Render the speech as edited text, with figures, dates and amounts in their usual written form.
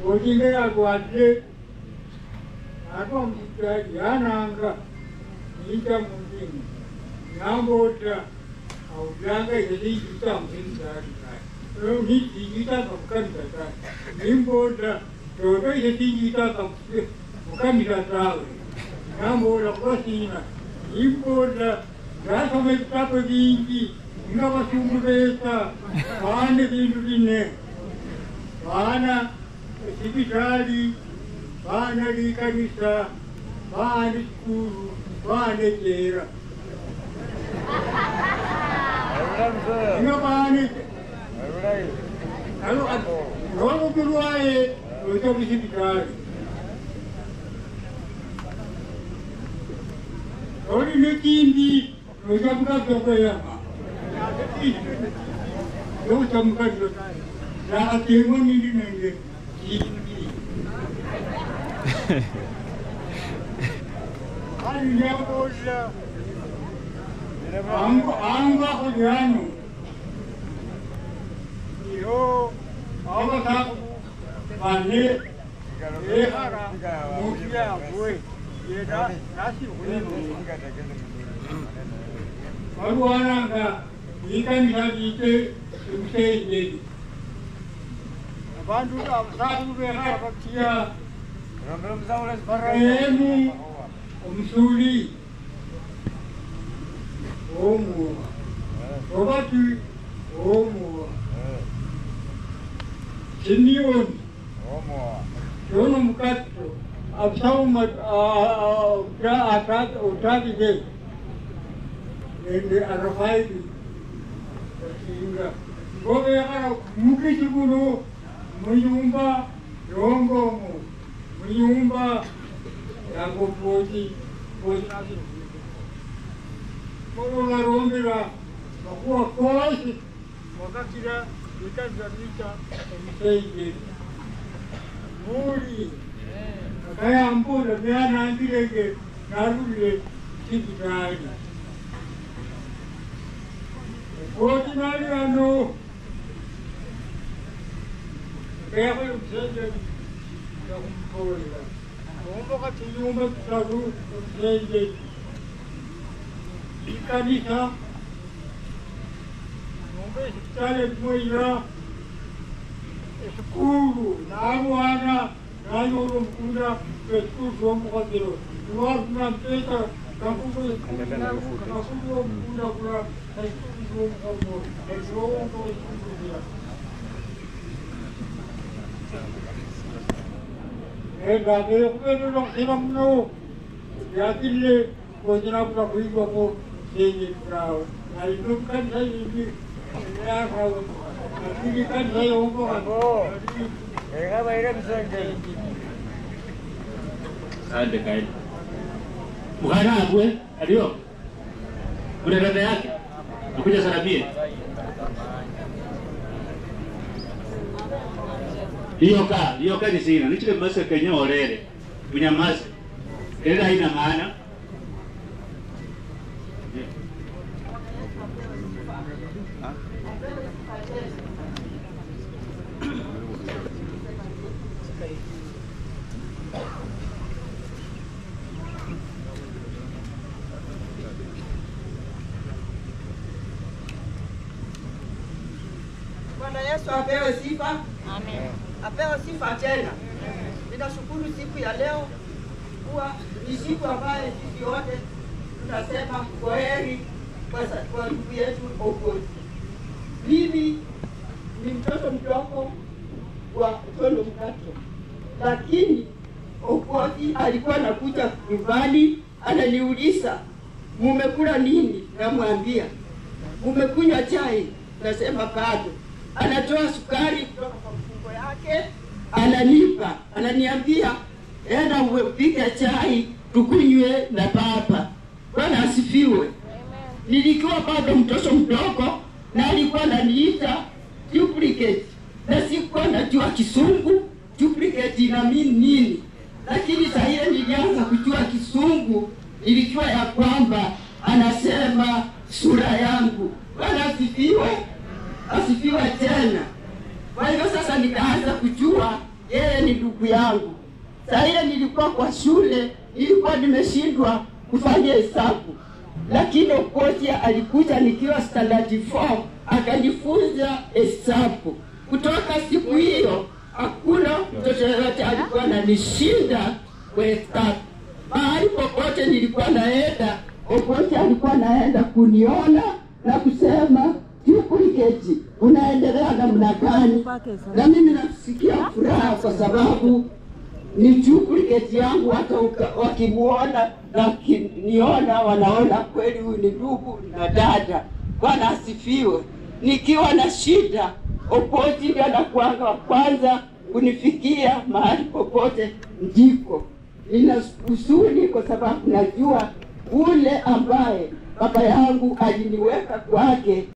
Ongong'a kwate ako mtaji ananga nita mundini nambota audanga yelita mtindari kai ni yita bakanda kai nimbota todo yita bakanda tawe nambota kwasina nimbota rasa metapo vingi ngabasumuleta bane bintu bine bana sibitali bana likanisa bana skulu bana jera ngabani alo kuruaye uto sibitali ori nekindi uto mkazoya yo tamkazo na temo ni nenge Ani yaboja anga hojano yo awata bane ehara mukia boy yeda nasi hole Arwana ikan hajite umseje bandu absadu beha bakia ram saules baremu umsuli omu obati omu Sinion omu jono mukato absau mat utati de ende arafai sehingga gobe ara mukiti kuno menyumba Ongong'a menyumba yang Opwotsi nasi kalau larombera aku kuasi maka kira kita berita mesti muri kayak ampun biar nanti lagi naruh sikitari Opwotsi nari anu kayak apa saja yang boleh Ongong'a kati nyumba taru saja ikanisa ngombe sekali moira skulu nawana nayo mkunda skulu somo kadiro luar MPESA kampung skulu mkunda kula skulu somo somo dia dade ko no sinamno yakille ko jina pura kuigo ko seji prao ai kan sai ni ya prao ni kan sai Ongong'a ko ega bayram senge ande kai mukana abue adio kuna dada yake nakuja sarabie hiyo ka ni sina nichike masa Kenya orere unyamaze ile haina maana Bwana Yesu apewe sifa. Amen. Apewe sifa tena. Ninashukuru siku ya leo kuwa ni siku ambayo sisi wote tunasema kwaheri kwa ndugu yetu Opwotsi. Mimi ni mtoto mdogo wa Tolo Mkato, lakini Opwotsi alikuwa anakuja nyumbani ananiuliza mumekula nini, namwambia mumekunywa chai, nasema bado. Anatoa sukari kutoka kwa mfuko yake ananipa, ananiambia enda upike chai tukunywe na baba. Bwana asifiwe. Nilikuwa bado mtoto mdogo na alikuwa ananiita duplicate, na sikuwa najua Kisungu duplicate ina nini, lakini sasa nilianza kujua Kisungu, ilikuwa ya kwamba anasema sura yangu. Bwana asifiwe. Asifiwe tena. Kwa hivyo sasa nikaanza kujua yeye ni ndugu yangu. Saa ile nilikuwa kwa shule, nilikuwa nimeshindwa kufanya hesabu, lakini Opwotsi alikuja nikiwa standard 4 akanifunza hesabu. Kutoka siku hiyo hakuna mtoto yote alikuwa ananishinda kwa hesabu. Mahali popote nilikuwa naenda, Opwotsi alikuwa naenda kuniona na kusema, "Chukuliketi, unaendelea namna gani?" Na mimi nasikia furaha kwa sababu ni chukuliketi yangu, hata wakimuona na kuniona wanaona kweli huyu ni ndugu na dada. Bwana asifiwe. Nikiwa na shida, Opwotsi ndiye anakuanga kwanza kunifikia mahali popote ndiko. Nina huzuni kwa sababu najua ule ambaye baba yangu aliniweka kwake